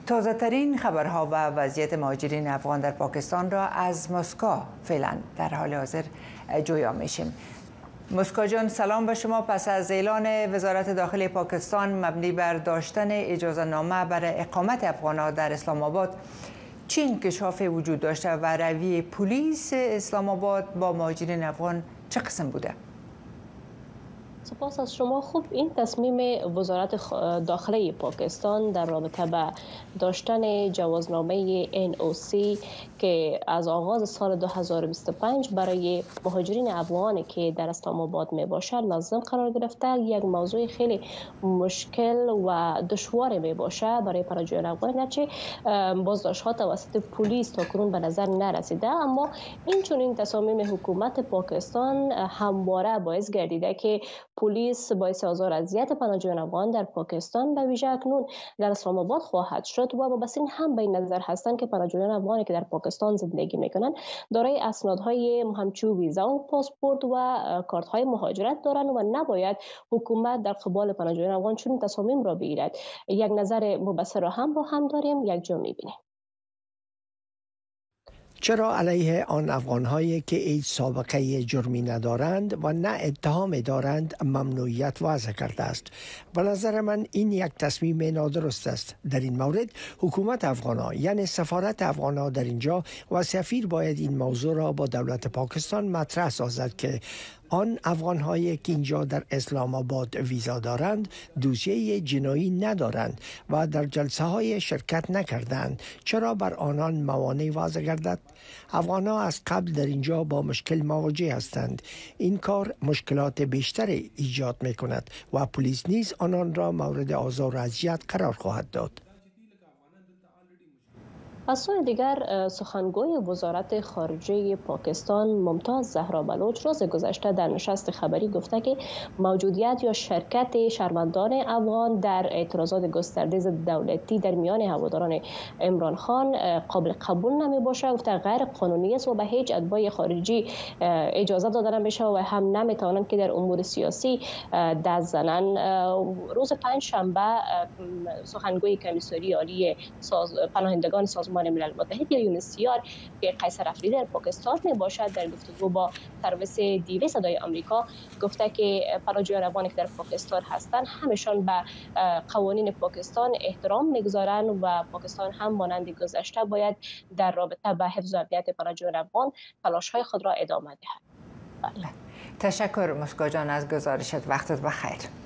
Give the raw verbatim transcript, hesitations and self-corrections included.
تازه ترین خبرها و وضعیت مهاجرین افغان در پاکستان را از مسکو فعلا در حال حاضر جویا میشیم. مسکو جان، سلام به شما. پس از اعلان وزارت داخلی پاکستان مبنی بر داشتن اجازه نامه برای اقامت افغان‌ها در اسلام آباد، چه انکشافی وجود داشته و رویه پلیس اسلام آباد با مهاجرین افغان چه قسم بوده؟ سپاس از شما. خوب، این تصمیم وزارت داخلی پاکستان در رابطه به داشتن جوازنامه ان او سی که از آغاز سال دو هزار و بیست و پنج برای مهاجرین افغانی که در اسلام آباد می باشد لازم قرار گرفته، یک موضوع خیلی مشکل و دشوار می باشه برای پناهجویان افغان، گرچه بازداشت‌ها توسط پلیس تاکنون به نظر نرسیده، اما این چنین تصامیم حکومت پاکستان همواره باعث گردیده که پلیس باعث آزار و اذیت پناهجویان افغان در پاکستان به ویژه اکنون در اسلام آباد خواهد شد و مبصرین هم به این نظر هستند که پناهجویان افغانی که در پاکستان زندگی میکنند دارای اسنادهای همچون ویزا و پاسپورت و کارت‌های مهاجرت دارند و نباید حکومت در قبال پناهجویان افغان چنین تصامیم را بگیرد. یک نظر مبصر را هم با هم داریم، یک جا می‌بینیم. چرا علیه آن افغان‌هایی که هیچ سابقه جرمی ندارند و نه اتهام دارند ممنوعیت وضع کرده است؟ به نظر من این یک تصمیم نادرست است. در این مورد حکومت افغان‌ها، یعنی سفارت افغان‌ها در اینجا و سفیر، باید این موضوع را با دولت پاکستان مطرح سازد که آن افغان‌هایی که اینجا در اسلام آباد ویزا دارند دوسیه جنایی ندارند و در جلسه های شرکت نکردند. چرا بر آنان موانع وضع گردد؟ افغان‌ها از قبل در اینجا با مشکل مواجه هستند. این کار مشکلات بیشتری ایجاد می‌کند و پلیس نیز آنان را مورد آزار و اذیت قرار خواهد داد. از سوی دیگر سخنگوی وزارت خارجه پاکستان ممتاز زهرا بلوچ روز گذشته در نشست خبری گفته که موجودیت یا شرکت شهروندان افغان در اعتراضات گسترده ضد دولتی در میان هواداران عمران خان قابل قبول نمی باشد. گفته غیر قانونی است و به هیچ اتباع خارجی اجازه داده نمیشه و هم نمیتوانند که در امور سیاسی دست زنند. روز پنج شنبه سخنگوی کمیسیون عالی ساز... پناهندگان سازمان ملل متحد یا یونسیار که قیصر افریدی در پاکستان می باشد در گفتگو با سرویس دیوی صدای آمریکا گفته که پناهجویان افغانی که در پاکستان هستند همشان به قوانین پاکستان احترام میگذارند و پاکستان هم مانند گذشته باید در رابطه با حفظ و امنیت پناهجویان افغان تلاش‌های خود را ادامه دهد. تشکر مسکو جان از گزارشت. وقتت بخیر.